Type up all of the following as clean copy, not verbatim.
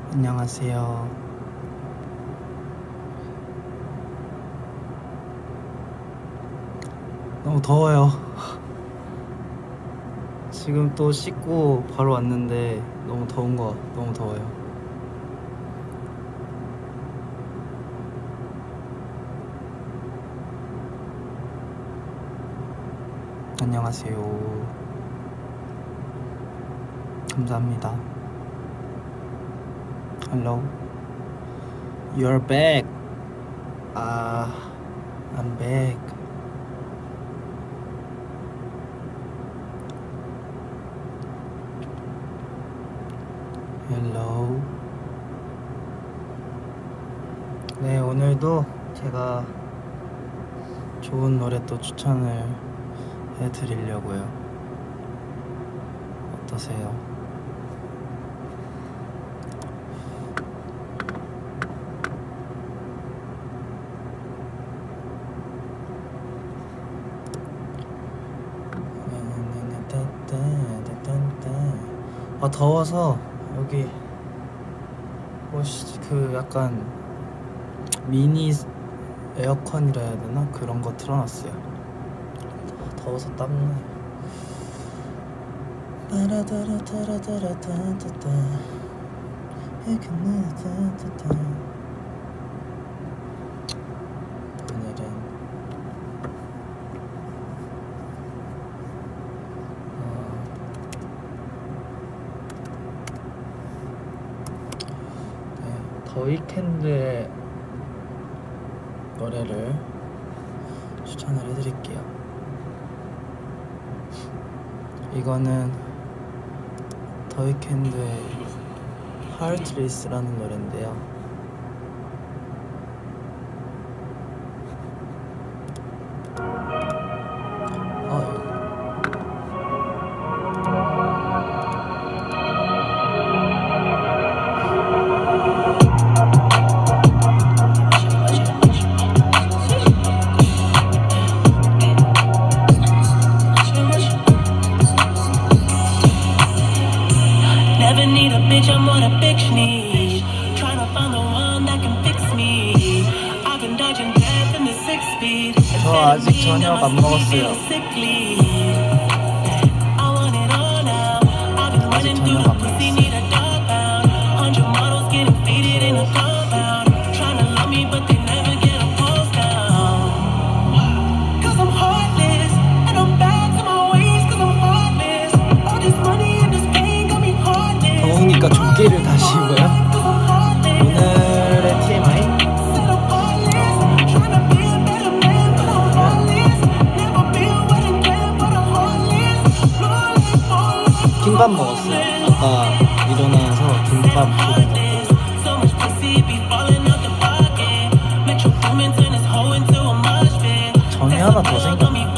안녕하세요. 너무 더워요. 지금 또 씻고 바로 왔는데 너무 너무 더워요. 안녕하세요. 감사합니다. Hello. You're back. I'm back. Hello. 네, 오늘도 제가 좋은 노래 또 추천을 해드리려고요. 어떠세요? 더워서 여기 그 약간 미니 에어컨이라 해야 되나? 그런 거 틀어놨어요. 더워서 땀나요. 더위캔드의 노래를 추천을 해드릴게요. 이거는 더위캔드의 Heartless라는 노래인데요. 저 아직 저녁 안 먹었어요. 아직 저녁 안 먹었어요. 더우니까 조끼를 다시 입어요. 오늘의 TMI? 김밥 먹었어요. 아까 일어나서 김밥 먹었어요. 전이 하나 더 생겼네.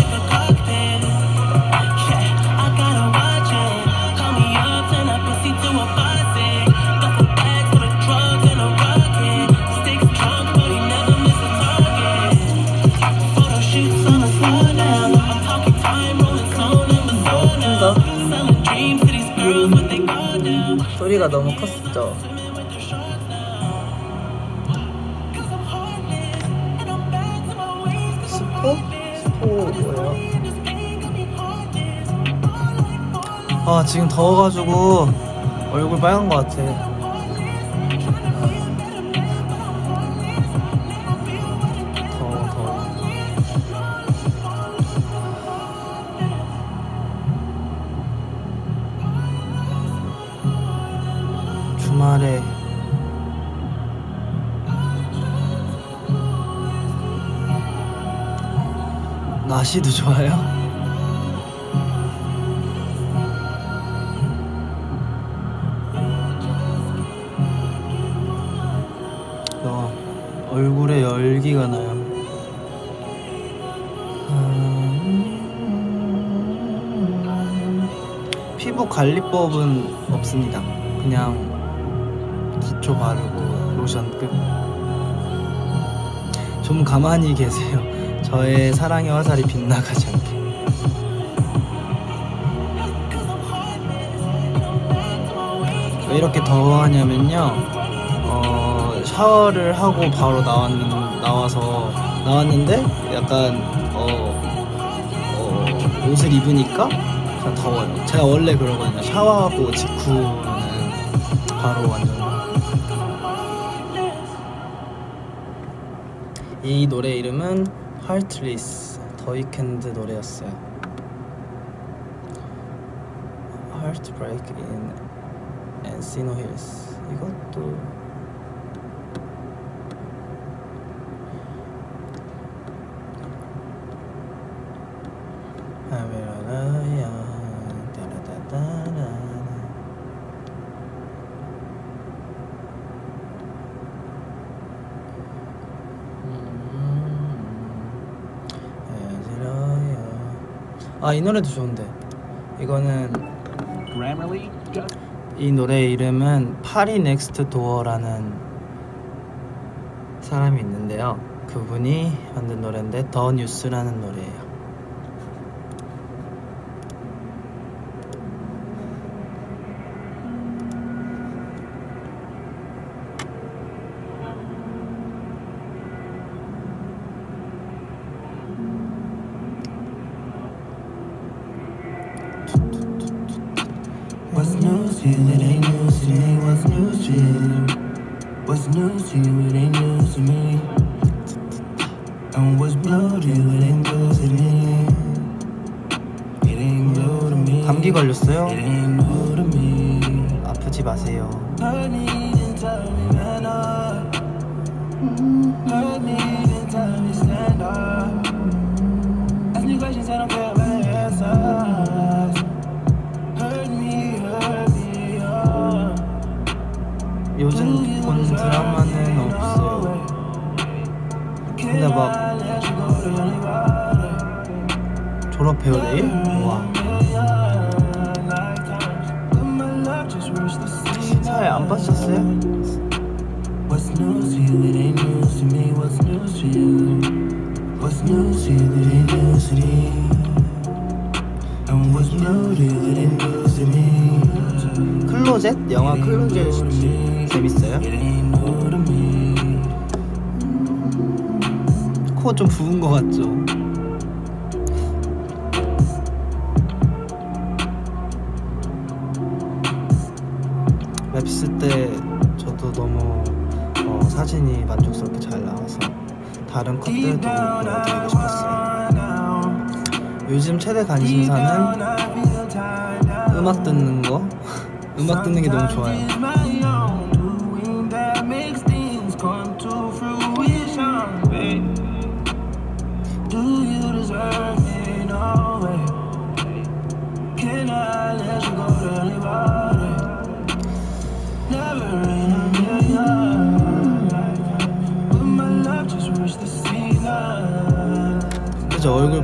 소리가 너무 컸었죠. 스포? 스포 뭐예요? 지금 더워가지고 얼굴 빨간 것 같아. 더워. 주말에 날씨도 좋아요. 얼굴에 열기가 나요. 피부 관리법은 없습니다. 그냥 기초 바르고 로션 끝. 좀 가만히 계세요. 저의 사랑의 화살이 빗나가지 않게. 왜 이렇게 더워하냐면요, 샤워를 하고 바로 나왔는데 약간 옷을 입으니까 약간 더워요. 제가 원래 그러거든요. 샤워하고 직후는 바로 완전. 이 노래 이름은 Heartless, 더 위켄드 노래였어요. Heartbreak in Encino Hills. 이것도 이 노래도 좋은데, 이거는 이 노래의 이름은 파리 넥스트 도어라는 사람이 있는데요, 그분이 만든 노래인데 더 뉴스라는 노래예요. What's news to you? It ain't news to me. What's news to you? What's news to you? It ain't news to me. And what's blue to you? It ain't blue to me. It ain't blue to me. 감기 걸렸어요? It ain't blue to me. 아프지 마세요. Hurt me and tell me man up. Hurt me and tell me stand up. Ask me questions I don't care about your answers. 요즘 본 드라마는 없어요. 근데 막 졸업해요 내일? 와. 사회 안 빠졌어요? What's news to you? It ain't news to me. What's news to you? What's news to you? It ain't news to me. And what's blue to you? It ain't news to me. 클로젯? 영화 클로젯 재밌어요? 코 좀 부은 거 같죠? 맵스 때 저도 너무 사진이 만족스럽게 잘 나와서 다른 컷들도 보여드리고 싶었어요. 요즘 최대 관심사는 음악 듣는 거. 음악 듣는 게 너무 좋아요. 그죠, 얼굴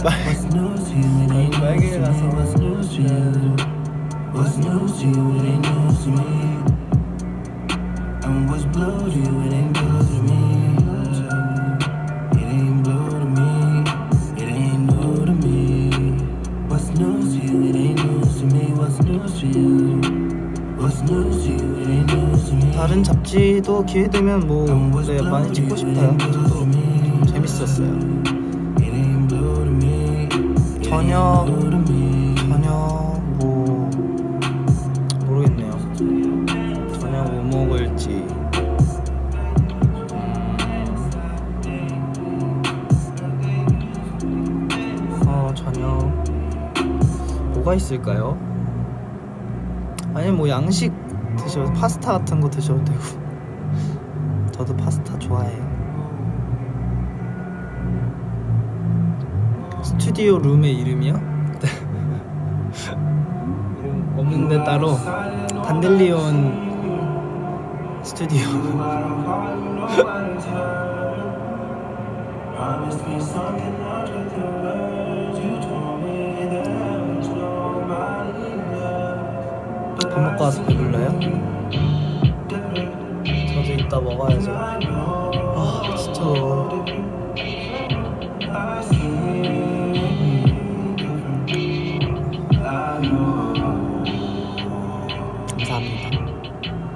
빨개라서. What's news to you? It ain't news to me. And what's blue to you? It ain't blue to me. It ain't blue to me. It ain't new to me. What's news to you? It ain't news to me. What's news to you? What's news to you? It ain't news to me. 다른 잡지도 기회 되면 네, 많이 찍고 싶어요. 저도 재밌었어요. 저녁 모르겠네요. 저녁 뭐 먹을지. 저녁 뭐가 있을까요? 아니면 뭐 양식 드셔도, 파스타 같은 거 드셔도 되고. 저도 파스타 좋아해요. 스튜디오 룸의 이름이요? 이름 없는데 따로. 단델리온 스튜디오. 밥 먹고 와서 배불러요? 저도 이따 먹어야죠. 진짜. 감사합니다.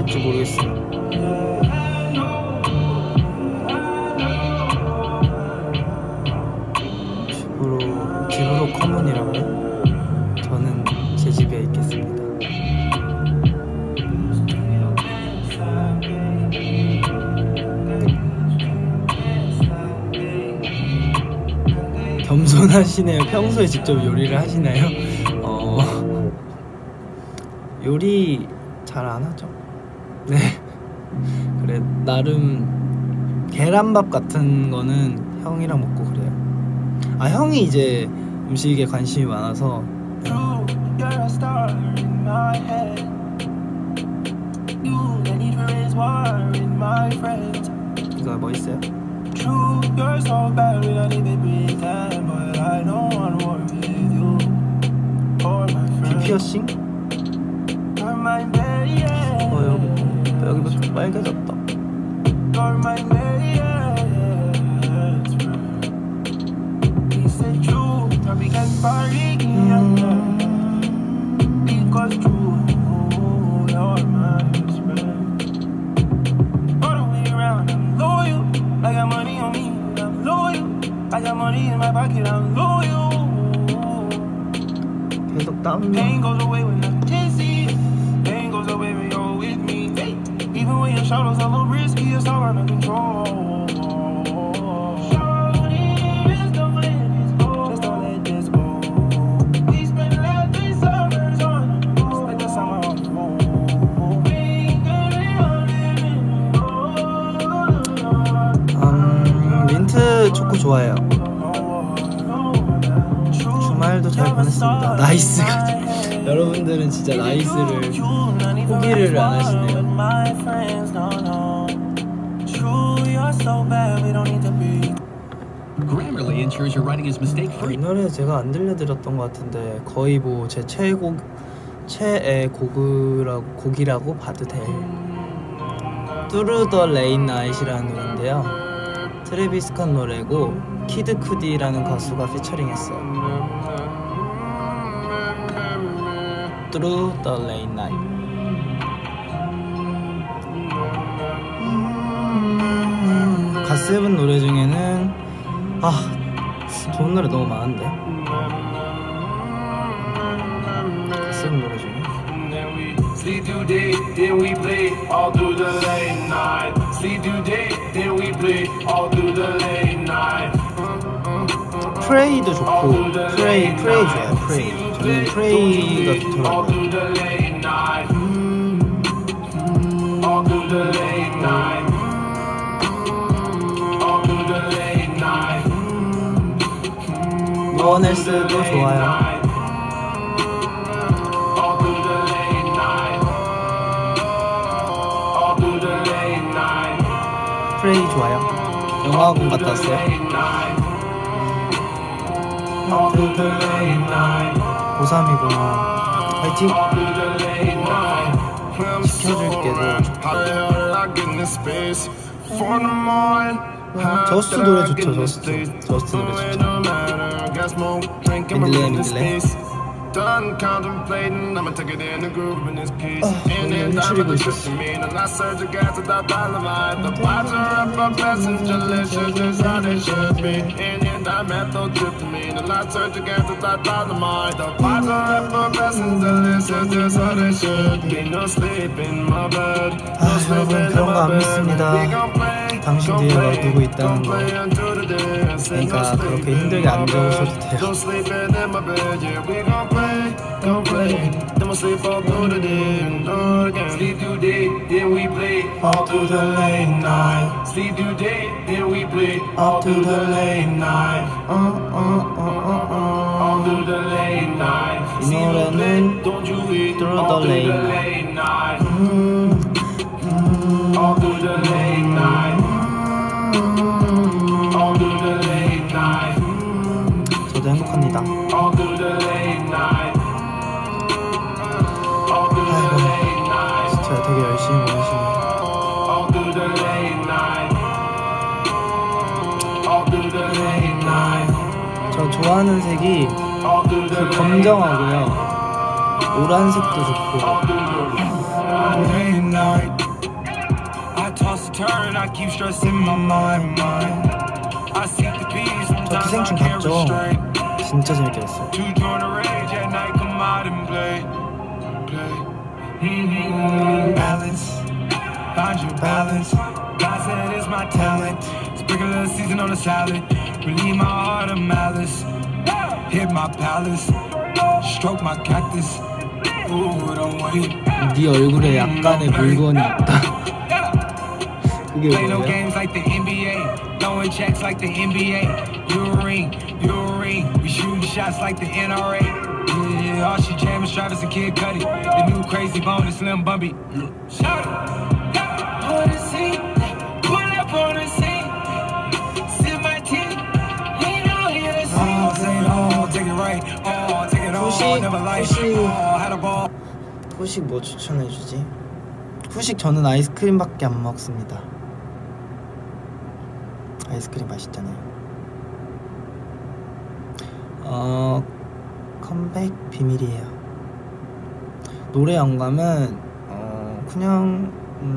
될지 모르겠어요. 집으로 커먼이라고요? 저는 제 집에 있겠습니다. 겸손하시네요. 평소에 직접 요리를 하시나요? 요리 잘 안 하죠. 네. 그래, 나름 계란밥 같은 거는 형이랑 먹고 그래요. 아, 형이 이제 음식에 관심이 많아서. 이거 뭐 있어요? 귀 피어싱? 여기부터 빨개졌다. 계속 땀나. Shadows a little risky, it's all under control. Just don't let this go. We spent the last 3 summers on the road. Spent the summer on the road. 민트 초코 좋아해요. 주말도 잘 보냈습니다. 나이스가. 여러분들은 진짜 나이스를 포기를 안 하시네요. 이 노래 제가 안 들려드렸던 것 같은데 거의 뭐 제 최애 곡이라고 봐도 돼. Through the Late Night이라는 노래인데요. 트래비스 스캇 노래고 키드 쿠디라는 가수가 피처링했어요. Through the Late Night. 갓세븐 노래 중에는 좋은 노래 너무 많은데. 갓세븐 노래 중에 Sleep today, then we play all through the late night. Sleep today, then we play all through the late night. Pray도 좋고, Pray 좋아요. Pray. 저는 Pray가 좋더라고요. All through the late night. All through the late night. All through the late night. 노원헬스도 좋아요. 프레이 좋아요. 영화학원 갔다 왔어요. 고3이구나. 화이팅! 지켜줄게도 저스트 노래 좋죠. 저스트 노래 좋죠. 민들레 Done contemplating, I'ma take it in the groove in this piece. And then I'm a trip to me, and I surge the gas without dynamite. The vibes are up, my blessings delicious, just how they should be. And then I'm at the trip to me, and I surge the gas without dynamite. The vibes are up, my blessings delicious, just how they should be. No sleep in my bed. 여러분 그런 거 안 믿습니다. 당신 뒤에 누구 있다는 거. 그러니까 그렇게 힘들게 안 배우셔도 돼요. Don't play, then we'll sleep all through the day and again. Sleep through day, then we play all through the late night. Sleep through day, then we play all through the late night. All through the late night. 이 노래는 Through the late night. All through the late night. All through the late night. 저도 행복합니다. All through the late night. 진짜 되게 열심히 보내시네요. 저 좋아하는 색이 그 검정하고요, 노란색도 좋고 late night. I toss and turn, I keep stressing my mind. I see the peace, 저 기생충 봤죠? 진짜 재밌게 봤어요. To join the rage at night, come out and play. Balance, find your balance. God said it's my talent. Sprinkle a season on the salad. Relieve my heart of malice. Hit my palace. Stroke my cactus. Ooh, don't wait. 네 얼굴에 약간의 물건이 있다. 그게 Play no 뭐예요? games like the NBA. Throwing checks like the NBA. You a ring. We shooting shots like the NRA. Yeah, all she jamming Travis and Kid Cudi. The new crazy bone is Slim Bumby. Shout it. On the scene, pull up on the scene. Sip my tea. Ain't no here to see. Oh, say it all, take it right. Oh, take it all, never like. Oh, had a ball. 후식 뭐 추천해주지? 후식 저는 아이스크림밖에 안 먹습니다. 아이스크림 맛있잖아요. 컴백 비밀이에요. 노래 영감은 그냥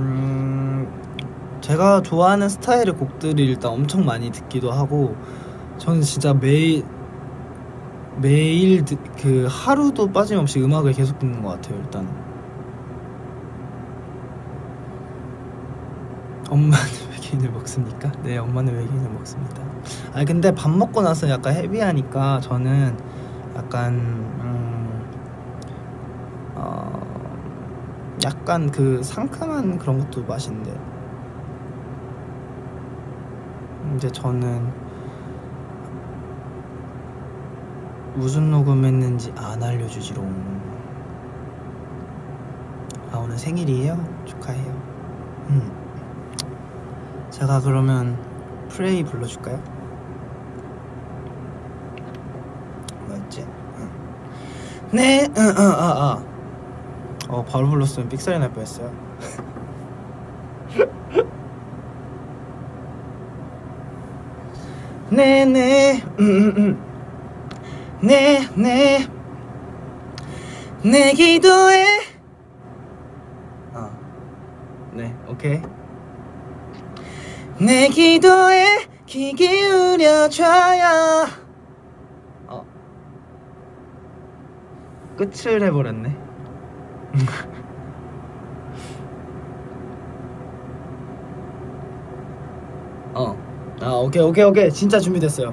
제가 좋아하는 스타일의 곡들이 일단 엄청 많이 듣기도 하고, 저는 진짜 매일 그 하루도 빠짐없이 음악을 계속 듣는 것 같아요. 일단 엄마는 외계인을 먹습니까? 네, 엄마는 외계인을 먹습니다. 아니 근데 밥 먹고 나서 약간 헤비하니까 저는 약간 약간 그 상큼한 그런 것도 맛있는데, 이제 저는 무슨 녹음했는지 안 알려주지롱. 아, 오늘 생일이에요? 축하해요. 제가 그러면 프레이 불러줄까요? 뭐였지? 네, 바로 불렀으면 삑사리 날 뻔했어요. 네네, 네네, 내 기도에. 네, 오케이. 내 기도에 귀 기울여줘요. 끝을 해버렸네. 오케이. 진짜 준비됐어요.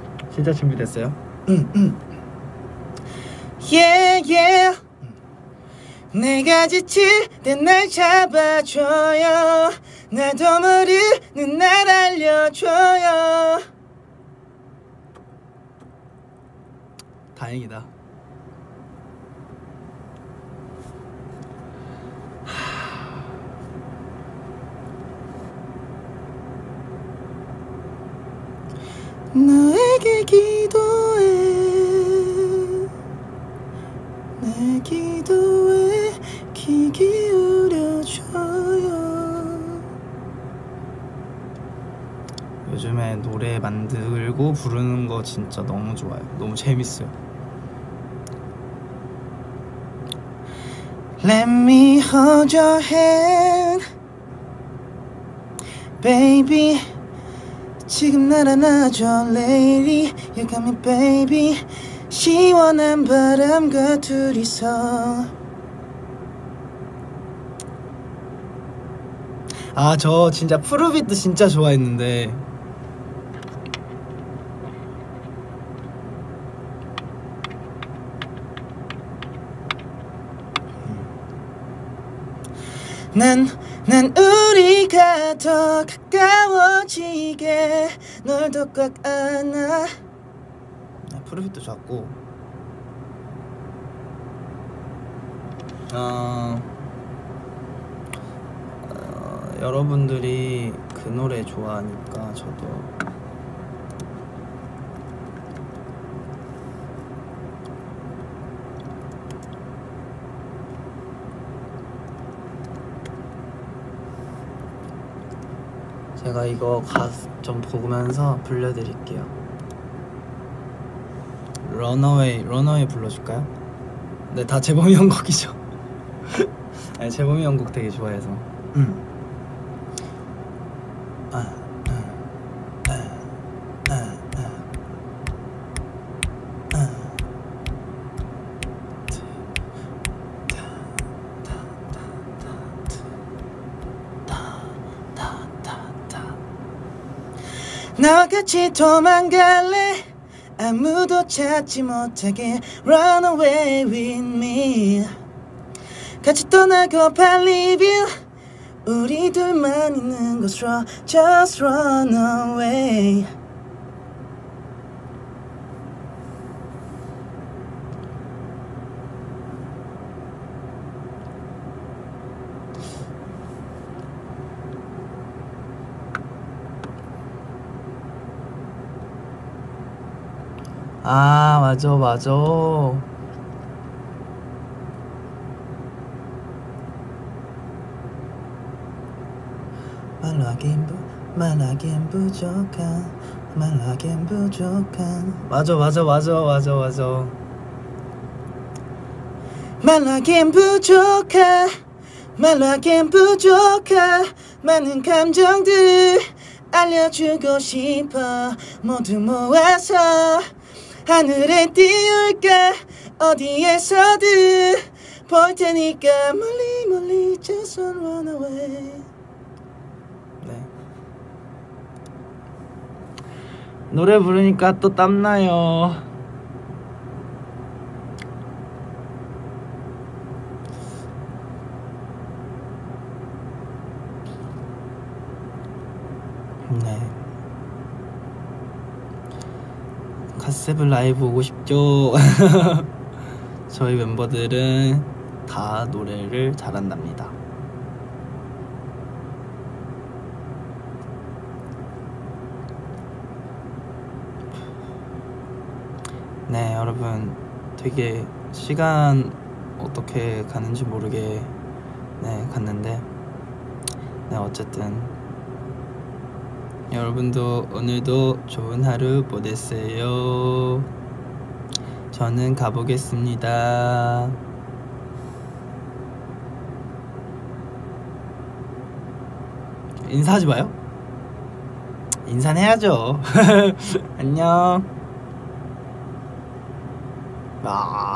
Yeah. 내가 지칠 때 날 잡아줘요. 나도 모르는 날 알려줘요. 다행이다. 너에게 기도해. 내 기도에 귀 기울여줘요. 요즘에 노래 만들고 부르는 거 진짜 너무 좋아요. 너무 재밌어요. Let me hold your hand, baby. 지금 날 안아줘, lady. You got me, baby. 시원한 바람과 둘이서. 저 진짜 푸르비트 진짜 좋아했는데 난 우리가 더 가까워지게 널 더 꽉 안아. 푸르비트 좋았고, 여러분들이 그 노래 좋아하니까 저도 제가 이거 좀 보면서 불러드릴게요. 러너웨이 불러줄까요? 네, 다 재범이 형 곡이죠. 아니, 재범이 형 곡 되게 좋아해서. 너같이 도망갈래 아무도 찾지 못하게 Run away with me 같이 떠나고 팔리뷰 우리 둘만 있는 곳으로 Just run away 아 맞아 맞아 말하긴 부족한 말하긴 부족한 맞아 말하긴 부족한 많은 감정들 알려주고 싶어 모두 모아서 하늘에 띄울까 어디에서든 볼 테니까 멀리 just run away 네. 노래 부르니까 또 땀나요 네 갓세븐 라이브 오고 싶죠? 저희 멤버들은 다 노래를 잘한답니다. 네 여러분 되게 시간 어떻게 가는지 모르게 네 갔는데 네 어쨌든 여러분도 오늘도 좋은 하루 보내세요. 저는 가보겠습니다. 인사하지 마요? 인사는 해야죠. 안녕. 아.